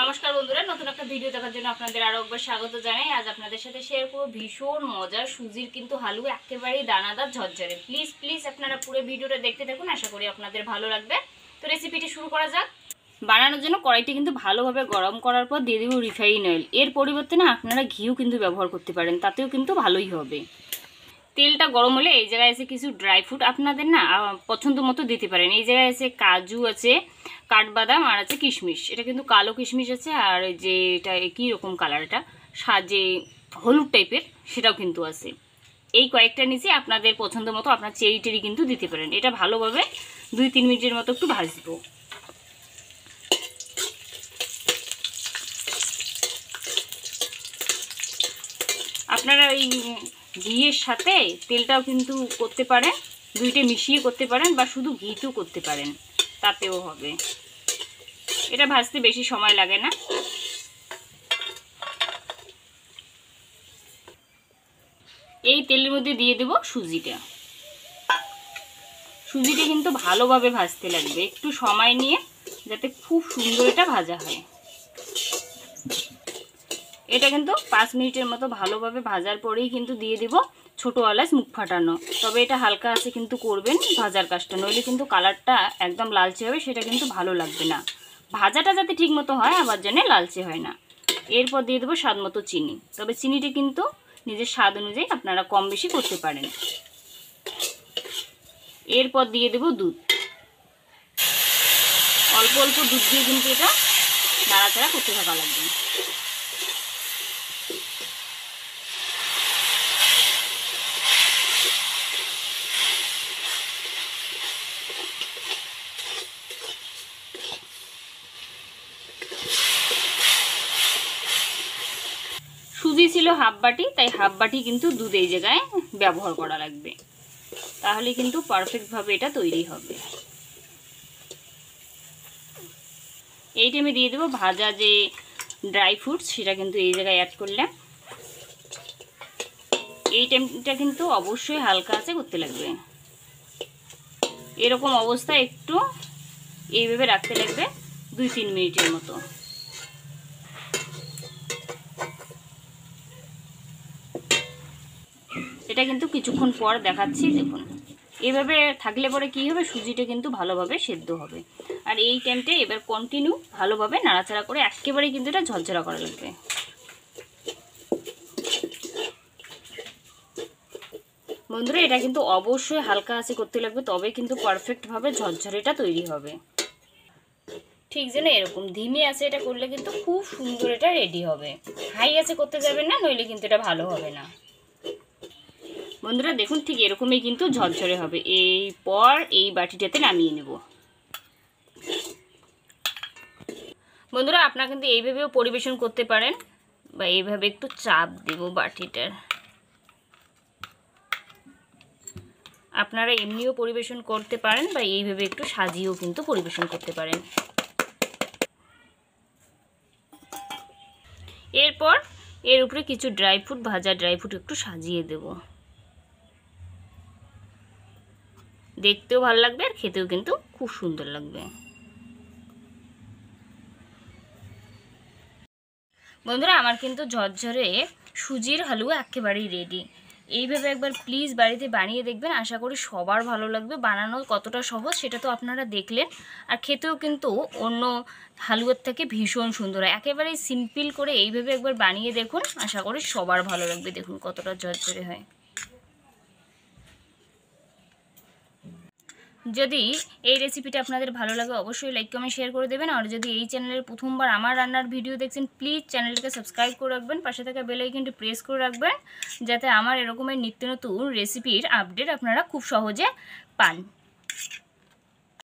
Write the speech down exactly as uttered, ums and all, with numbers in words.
নমস্কার বন্ধুরা, নতুন একটা ভিডিও দেখার জন্য আপনাদের আরো একবার স্বাগত জানাই। আজ আপনাদের সাথে শেয়ার করব ভীষণ মজার সুজির কিন্তু হালুয়া, একেবারেই দানাদার ঝরঝরে। প্লিজ প্লিজ আপনারা পুরো ভিডিওটা দেখতে থাকুন, আশা করি আপনাদের ভালো লাগবে। তো রেসিপিটি শুরু করা যাক। বানানোর জন্য কড়াইটি কিন্তু ভালোভাবে গরম করার পর দিয়ে দেবো রিফাইন অয়েল। এর পরিবর্তে না আপনারা ঘিও কিন্তু ব্যবহার করতে পারেন, তাতেও কিন্তু ভালোই হবে। তেলটা গরম হলে এই জায়গায় এসে কিছু ড্রাই ফ্রুট আপনাদের না পছন্দ মতো দিতে পারেন। এই জায়গায় এসে কাজু আছে, কাঠবাদাম আর আছে কিশমিশ। এটা কিন্তু কালো কিশমিশ আছে, আর যে এটা কী রকম কালার, এটা সাজে হলুদ টাইপের, সেটাও কিন্তু আছে। এই কয়েকটা নিচে আপনাদের পছন্দ মতো আপনার চেরি টেরি কিন্তু দিতে পারেন। এটা ভালোভাবে দুই তিন মিনিটের মতো একটু ভাজবো। আপনারা এই ঘিয়ের সাথে তেলটাও কিন্তু করতে পারেন, দুইটা মিশিয়ে করতে পারেন, বা শুধু ঘিতেও করতে পারেন, তাতেও হবে। এটা ভাজতে বেশি সময় লাগে না। এই তেলের মধ্যে দিয়ে দেব সুজিটা। সুজিটা কিন্তু ভালোভাবে ভাজতে লাগবে, একটু সময় নিয়ে, যাতে খুব সুন্দর এটা ভাজা হয়। এটা কিন্তু পাঁচ মিনিটের মতো ভালোভাবে ভাজার পরেই কিন্তু দিয়ে দিব ছোটো এলাচ মুখ ফাটানো। তবে এটা হালকা আছে কিন্তু করবেন ভাজার কাজটা, নইলে কিন্তু কালারটা একদম লালচে হবে, সেটা কিন্তু ভালো লাগবে না। ভাজাটা যাতে ঠিক মতো হয়, আবার যেন লালচে হয় না। এরপর দিয়ে দেবো স্বাদ মতো চিনি। তবে চিনিটা কিন্তু নিজের স্বাদ অনুযায়ী আপনারা কম বেশি করতে পারেন। এরপর দিয়ে দেবো দুধ। অল্প অল্প দুধ দিয়ে কিন্তু এটা নাড়াচাড়া করতে থাকা লাগবে। সুজি ছিল হাফ বাটি, তাই হাফ বাটি কিন্তু দুধ এই জায়গায় ব্যবহার করা লাগবে, তাহলে কিন্তু পারফেক্টভাবে এটা তৈরি হবে। এই টাইমে দিয়ে দেবো ভাজা যে ড্রাই ফ্রুটস, সেটা কিন্তু এই জায়গায় অ্যাড করলাম। এই টাইমটা কিন্তু অবশ্যই হালকা আছে করতে লাগবে। এরকম অবস্থায় একটু এইভাবে রাখতে লাগবে দুই তিন মিনিটের মতো। এটা কিন্তু কিছুক্ষণ পর দেখাচ্ছি, দেখুন। এইভাবে থাকলে পরে কী হবে, সুজিটা কিন্তু ভালোভাবে সেদ্ধ হবে। আর এই টাইমটা এবার কন্টিনিউ ভালোভাবে নাড়াচাড়া করে একেবারেই কিন্তু এটা ঝরঝরা করা লাগবে। বন্ধুরা, এটা কিন্তু অবশ্যই হালকা আছে করতে লাগবে, তবে কিন্তু পারফেক্টভাবে ঝরঝরেটা তৈরি হবে। ঠিক যেন এরকম ধিমে আছে এটা করলে কিন্তু খুব সুন্দর এটা রেডি হবে। হাই আছে করতে যাবেন না, নইলে কিন্তু এটা ভালো হবে না। বন্ধুরা দেখুন, ঠিক এরকমই কিন্তু ঝরঝরে হবে। এই পর এই বাটিটাতে নামিয়ে নেব। বন্ধুরা, আপনারা কিন্তু এইভাবেও পরিবেশন করতে পারেন, বা এইভাবে একটু চাপ দেব বাটিটার। আপনারা এমনিও পরিবেশন করতে পারেন, বা এইভাবে একটু সাজিয়েও কিন্তু পরিবেশন করতে পারেন। এরপর এর উপরে কিছু ড্রাই ফ্রুট, ভাজা ড্রাই ফ্রুট একটু সাজিয়ে দেব। দেখতেও ভালো লাগবে, আর খেতেও কিন্তু খুব সুন্দর লাগবে। বন্ধুরা, আমার কিন্তু ঝরঝরে সুজির হালুয়া একেবারেই রেডি। এইভাবে একবার প্লিজ বাড়িতে বানিয়ে দেখবেন, আশা করি সবার ভালো লাগবে। বানানো কতটা সহজ সেটা তো আপনারা দেখলেন, আর খেতেও কিন্তু অন্য হালুয়ার থেকে ভীষণ সুন্দর হয়। একেবারেই সিম্পল করে এইভাবে একবার বানিয়ে দেখুন, আশা করি সবার ভালো লাগবে। দেখুন কতটা ঝরঝরে হয়। যদি এই রেসিপিটা আপনাদের ভালো লাগে, অবশ্যই লাইক কমেন্ট শেয়ার করে দেবেন। আর যদি এই চ্যানেলের প্রথমবার আমার রান্নার ভিডিও দেখছেন, প্লিজ চ্যানেলটাকে সাবস্ক্রাইব করে রাখবেন, পাশে থাকা বেল আইকনটি প্রেস করে রাখবেন, যাতে আমার এরকমের নিত্য নতুন রেসিপির আপডেট আপনারা খুব সহজে পান।